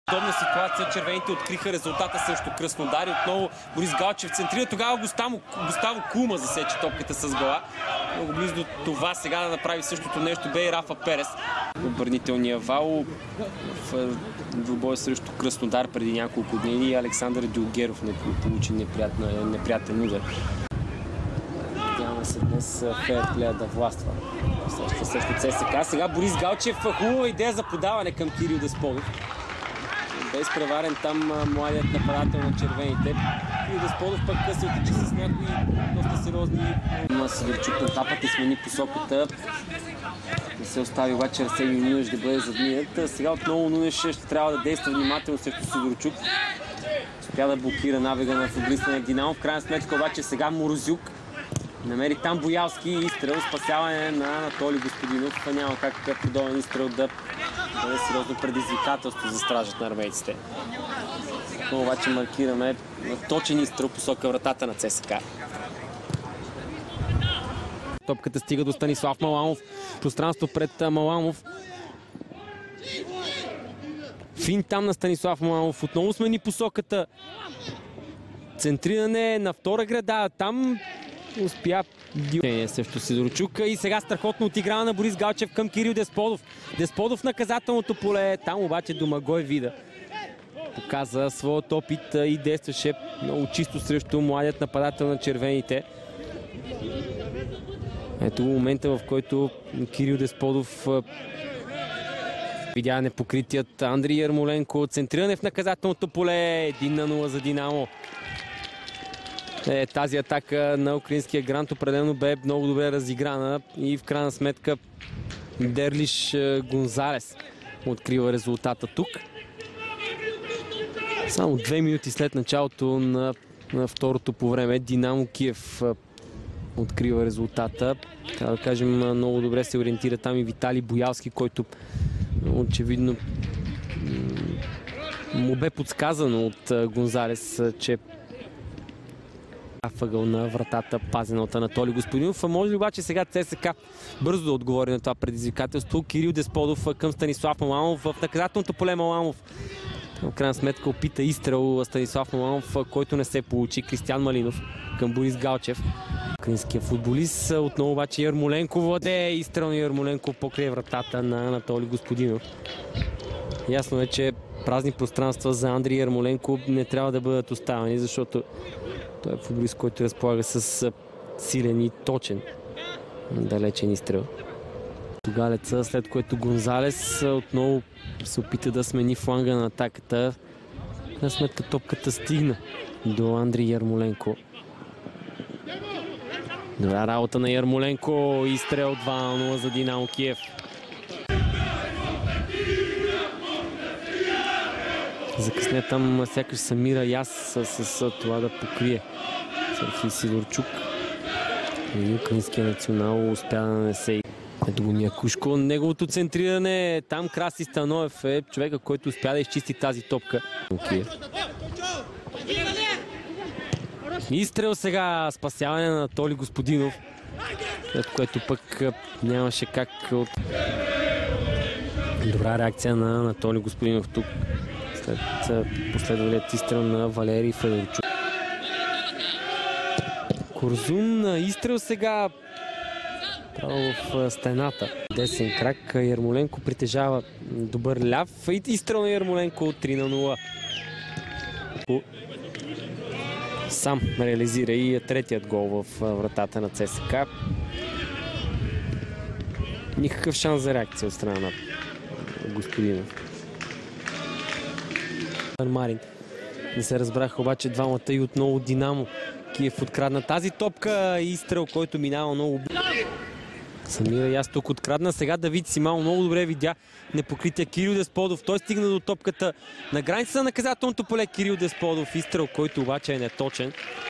Подобна ситуация червените откриха резултата срещу Краснодар и отново Борис Галчев центрира. Тогава Густаво Кума засече топката с глава. Много близо до това сега да направи същото нещо бе и Рафа Перес. Отбранителния вал в двубой срещу Краснодар преди няколко дни и Александър Дюлгеров не получи неприятен удар. Надяваме се днес фейерплея да властва. Срещу ЦСКА. Сега Борис Галчев, хубава идея за подаване към Кирил Десподов. Бе изпреварен там младият нападател на червените. Кирил Десподов пък се отича с някои доста сериозни. Сидорчук натапът и смени посоката. Не се остави обаче Арсений Нунеш да бъде задминат. Сега отново Нунеш ще трябва да действа внимателно срещу Сидорчук. Успя да блокира набега на футболиста на Динамо. В крайна сметка обаче сега Морозюк намери там Боялски изстрел, спасяване на Анатолий Господинов. Няма как подобен изстрел да бъде сериозно предизвикателство за стражът на армейците. Но обаче маркираме точен изстрел посока вратата на ЦСКА. Топката стига до Станислав Маламов. Пространство пред Маламов. Фин там на Станислав Маламов. Отново смени посоката. Центриране на втора града. Там успя също Сидорчук и сега страхотно отиграна на Борис Галчев към Кирил Десподов. Десподов наказателното поле. Там обаче Домагой Вида показа своят опит и действаше много чисто срещу младият нападател на червените. Ето момента, в който Кирил Десподов видя непокритият Андрий Ярмоленко. Центриране в наказателното поле. 1-0 за Динамо. Тази атака на украинския грант определено бе много добре разиграна и в крайна сметка Дерлиш Гонзалес открива резултата тук. Само 2 минути след началото на второто по време Динамо Киев открива резултата. Трябва да кажем, много добре се ориентира там и Виталий Боялски, който очевидно му бе подсказано от Гонзалес, че въгъл на вратата, пазена от Анатолий Господинов. Може ли обаче сега ЦСКА бързо да отговори на това предизвикателство? Кирил Десподов към Станислав Маламов в наказателното поле. Маламов в крайна сметка опита изстрел Станислав Маламов, който не се получи. Кристиян Малинов към Борис Галчев. Украинския футболист. Отново обаче Ярмоленко владее изстрел на Ярмоленко покрай вратата на Анатолий Господинов. Ясно е, че празни пространства за Андрий Ярмоленко не трябва да бъдат оставени, защото той е футболист, който разполага с силен и точен далечен изстрел. Тугалеца, след което Гонзалес отново се опита да смени фланга на атаката. На сметка топката стигна до Андрий Ярмоленко. Добра работа на Ярмоленко. Изстрел 2-0 за Динамо Киев. Закъсне там сякаш Самира Яс с това да покрие Сергей Сидорчук. И украинския национал успя да нанесе. Ето го Някушко. Неговото центриране. Там Краси Станоев е човека, който успя да изчисти тази топка. Изстрел сега. Спасяване на Анатолий Господинов. След което пък нямаше как от... Добра реакция на Анатолий Господинов тук. След последвалият изстрел на Валерий Федорчук. Корзун изстрел сега право в стената. Десен крак. Ярмоленко притежава добър ляв. Изстрел на Ярмоленко 3-0. Сам реализира и третият гол в вратата на ЦСКА. Никакъв шанс за реакция от страна на Господинов. Марин. Не се разбраха обаче двамата и отново Динамо Киев открадна тази топка и изстрел, който минава много. Самира Яс тук открадна. Сега Давид Симао много добре видя непокрития Кирил Десподов. Той стигна до топката на границата на наказателното поле. Кирил Десподов изстрел, който обаче е неточен.